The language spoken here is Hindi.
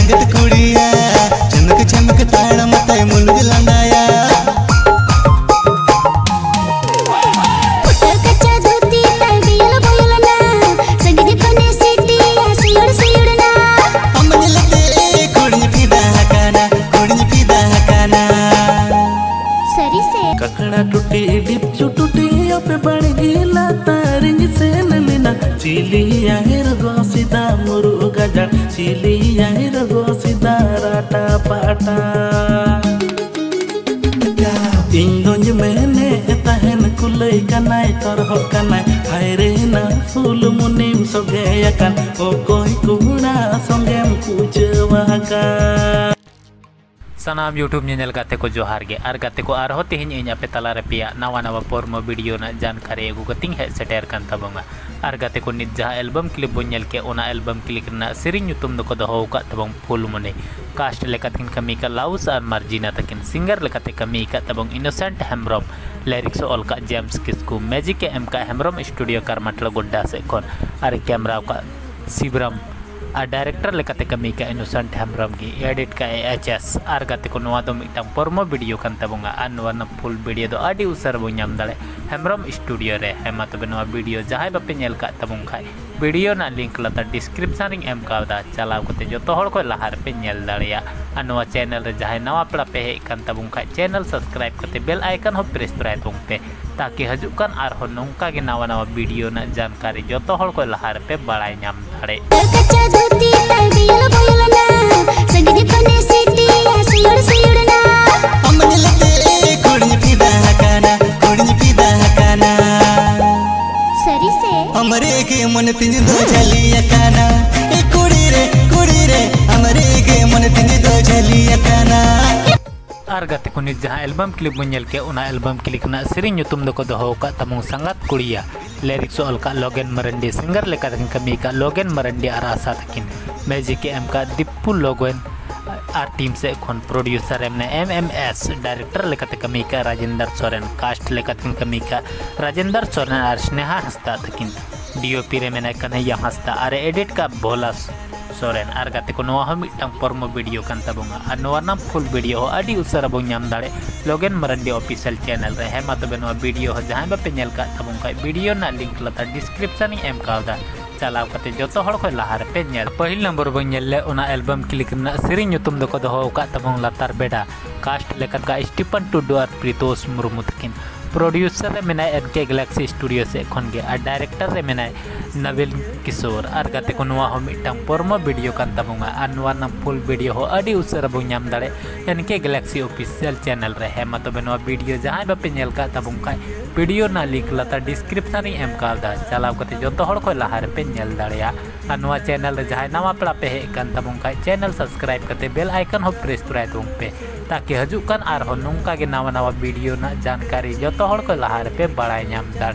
रंगत कुड़िया चमक चमक ताड़ मत मुलग लंडाया ककड़ा टूटी डिपचू टूटी पे बड़ गिला तारिंग से नलिना चिली यार गोसिदा मुरु गजड़ चिली यार गोसिदा राटा पाटा इंगोंज मैंने तहन कुलई कनाय तरह कनाय हायरे ना फूल मुनिम सोगे यकन ओ कोई कुड़ा संगेम पूछवाका सानाम यूट्यूब नेल गाते को जोहार गे आर गाते को आर होते हिं इन अपे तला रपिया नवा नवा पोरमो वीडियो ना जानकारी एगु गतिंग है सेटेर कान तबंगा आर गाते को नित जहा एल्बम क्लिप बोन नेल के ओना एल्बम क्लिक ना सिरिंग युतुम दको दहो का तबंग फुल मने कास्ट लेकातिन कमी का लाउस आर मार्जिना तकिन सिंगर लेकाते कमी का तबंग इनोसेंट हेम्ब्रम लिरिक्स ऑल का James Kisku magic K M का हेम्ब्रम स्टूडियो करमटल गुड्डा से कोन आर कैमरा का सिब्रम और डायरेक्टर लेकाते कमी का इनोसेंट हेम्ब्रम की एडिट का एचएस आर गाते को नवा दो मिटम परमो वीडियो कान तबंगा आर नवा फुल वीडियो दो आडी उसर बो नाम दाले हेम्ब्रम स्टूडियो रे हेमा तबे नवा वीडियो जहां बापे नेल का तबंग खाय वीडियो ना लिंक लता डिस्क्रिप्शन रिंग एम कावदा चलाव कते जतो हर को लहार पे नेल दाड़िया आर नवा चैनल रे जहां नवा पड़ा पे हे कान तबंग खाय चैनल सब्सक्राइब कते बेल आइकन हो प्रेस तराय तुम पे ताकि हजुकान आर हो नौका के नवा नवा वीडियो ना जानकारी जतो हर को लहार पे बड़ाई नाम दाड़े हमरे के मन तिन दो झलिया काना ए कुड़ी रे हमरे के मन तिन दो झलिया काना आर गाते को नित जहां एल्बम क्लिप बनेल के ओना एल्बम क्लिक ना सिरिंग युतुम दको दहो का तमंग संगत कुड़िया लिरिक्स ऑल का लोगेन मरंडी सिंगर लेका तकिन कमी का लोगेन मरंडी आर आशा तकिन मैजिक के एम का दीपू लोगेन आर टीम से खन प्रोड्यूसर एमने एमएमएस डायरेक्टर लेकाते कमी का राजेंद्र सोरेन कास्ट लेकाते कमी का राजेंद्र सोरेन आर स्नेहा हंसदा तकिन डीओपी रे मेना कन्हैया हंसदा आर एडिट का भोला सोरेन आर गाते को नवा हम मिटंग परमो वीडियो कान तबंगा आर नवा नाम फुल वीडियो हो आडी उसरा बो नाम दाड़े लोगेन मरंडी ऑफिशियल चैनल रे हेमा तबे नवा वीडियो हो जहां बापे नेल का तबंगा वीडियो ना लिंक लता डिस्क्रिप्शन एम कावदा चलाव कते जतो हड़ को लहार पे नेल पहिल नंबर बो नेल ओना एल्बम क्लिक ना सिरिंग युतुम दको दहो का तबंग लतार बेडा कास्ट लेकत का स्टीफन टुडू आर प्रीतोष मुर्मू तकिन प्रोड्यूसर रे मेना एनके गैलेक्सी स्टूडियो से खन गे आर डायरेक्टर रे मेना नवीन किशोर आर गाते को नवा हो मिटंग परमो वीडियो कान तबंगा आर नवा ना फुल वीडियो हो आडी उसरा बो नाम दाड़े एनके गैलेक्सी ऑफिशियल चैनल रे हेमा तबे नवा वीडियो जहां बापे नेल का तबंगा वीडियो ना लिंक लता डिस्क्रिप्शन री एम कावदा चलाव कते जतो हड़ को लहार पे नेल दाड़िया आर नवा चैनल रे जहां नवा पड़ा पे हे कान तबंगा चैनल सब्सक्राइब कते बेल आइकन हो प्रेस तराय तुम पे ताकि हजुकान आर हो नौका के नवा नवा वीडियो ना जानकारी जतो हड़ को लहार पे बड़ाई नाम दाड़े।